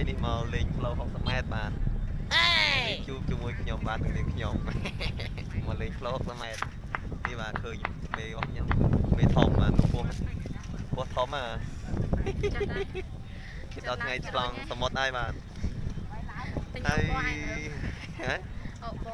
នេះមកលេងផ្លូវ60 ម៉ែត្របាទនេះជួបជាមួយខ្ញុំបាទនឹងនាងខ្ញុំមកលេងផ្លូវ60 ម៉ែត្រនេះបាទឃើញមេរបស់ខ្ញុំមេធំបាទពោះធំគេដល់ថ្ងៃឆ្លងសមុទ្រហើយបាទហើយហ៎អូប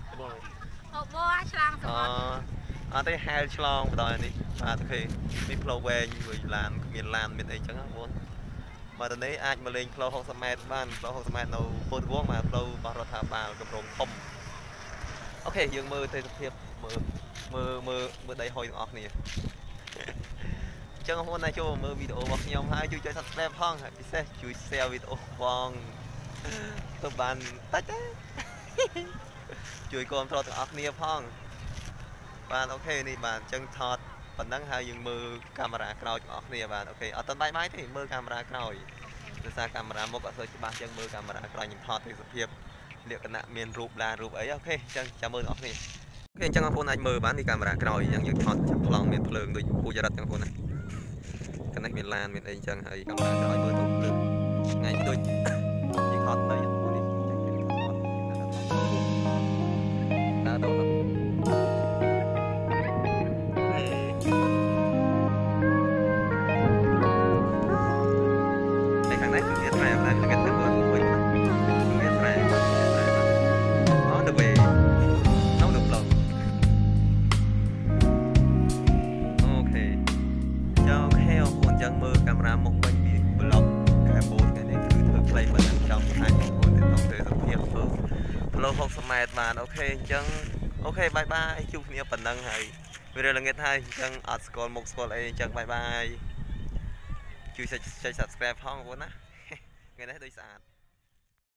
ឆ្លងសមុទ្រអត់ទេហែលឆ្លងបណ្ដោយនេះបាទអូខេនេះផ្លូវវែងមួយឡានគ្មានឡានមានអីចឹងណាបងមកទៅនេះអាចមកលេងផ្លូវ60 ម៉ែត្របានផ្លូវ60 ម៉ែត្រនៅពោធិ៍វង្សបាទផ្លូវរបស់រដ្ឋាភិបាលកម្រងធំអូខេយើងមើលទេសភាពមើលដីហុយទាំងអស់គ្នាចឹងបងប្អូនណាចូលមើលវីដេអូរបស់ខ្ញុំហើយជួយចុច Subscribe ផងហើយពិសេសជួយ Share វីដេអូផងទៅបានតិចទេជួយគាំទ្រទាំងអស់គ្នាផងបាទអូខេនេះបាទចឹងថតប៉ុណ្ណឹងហើយយើងមើលកាមេរ៉ាក្រោយទាំងអស់គ្នាបាទអូខេអត់ទាន់បាយទេមើលកាមេរ៉ាក្រោយដោយសារកាមេរ៉ាមុខអត់សូវច្បាស់ចឹងមើលកាមេរ៉ាក្រោយខ្ញុំថតទេសភាពលក្ខណៈមានរូបឡានរូបអីអូខេចឹងចាំមើលទាំងអស់គ្នាអូខេអញ្ចឹងបងប្អូនអាចមើលបាននេះកាមេរ៉ាក្រោយអញ្ចឹងយើងថតចាប់ប្លង់មានភ្លើងដូចពូចរិតចឹងបងប្អូនណាកណ្ដេះមានឡានមានអីអញ្ចឹងហើយកាមេរ៉ាក្រោយមើលទៅភ្លើងថ្ងៃដូចយើងថតទៅបងប្អូននេះដើរទៅមើលកាមេរ៉ាមុខវិញពីប្លុកខែបូនថ្ងៃនេះគឺធ្វើខ្លីប៉ុណ្ណឹងចង់បង្ហាញបងប្អូនទៅក្នុងទេសភាពផ្លូវ60 ម៉ែត្របានអូខេអញ្ចឹងអូខេបាយបាយជួបគ្នាប៉ុណ្ណឹងហើយវារឿងល្ងាចហើយអញ្ចឹងអត់ស្គាល់មុខស្គាល់អីអញ្ចឹងបាយបាយជួយចុច Subscribe ផងបងប្អូនណាថ្ងៃនេះដូចស្អាត